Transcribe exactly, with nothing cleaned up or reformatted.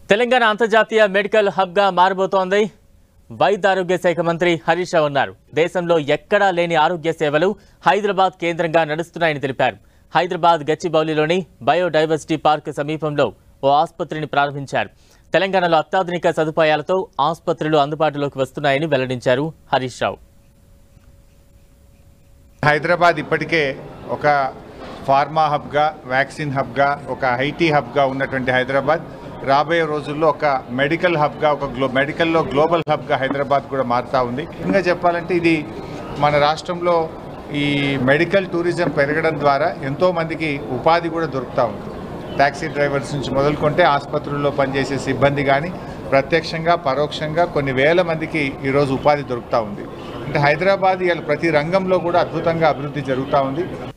తెలంగాణ అంతర్జాతీయ మెడికల్ హబ్గా మారబోతోంది. వైద్య ఆరోగ్య శాఖ మంత్రి హరీష్ రావు అన్నారు. దేశంలో ఎక్కడా లేని ఆరోగ్య సేవలు హైదరాబాద్ కేంద్రంగా నడుస్తున్నాయని తెలిపారు. హైదరాబాద్ గచ్చిబౌలిలోని బయోడైవర్సిటీ పార్క్ సమీపంలో ఓ ఆసుపత్రిని ప్రారంభించారు. తెలంగాణలో అత్యాధునిక సదుపాయాలతో ఆసుపత్రులు అందుబాటులోకి వస్తున్నాయని వెల్లడించారు హరీష్ రావు. హైదరాబాద్ ఇప్పటికే ఒక ఫార్మా హబ్గా, వ్యాక్సిన్ హబ్గా, ఒక ఐటీ హబ్గా ఉన్నటువంటి హైదరాబాద్ రాబోయే రోజుల్లో ఒక మెడికల్ హబ్గా, ఒక గ్లో మెడికల్లో గ్లోబల్ హబ్గా హైదరాబాద్ కూడా మారుతూ ఉంది. ఇంకా చెప్పాలంటే ఇది మన రాష్ట్రంలో ఈ మెడికల్ టూరిజం పెరగడం ద్వారా ఎంతోమందికి ఉపాధి కూడా దొరుకుతూ ఉంది. ట్యాక్సీ డ్రైవర్స్ నుంచి మొదలుకుంటే ఆసుపత్రుల్లో పనిచేసే సిబ్బంది కానీ ప్రత్యక్షంగా పరోక్షంగా కొన్ని వేల మందికి ఈరోజు ఉపాధి దొరుకుతూ ఉంది. అంటే హైదరాబాద్ ఇవాళ ప్రతి రంగంలో కూడా అద్భుతంగా అభివృద్ధి జరుగుతూ ఉంది.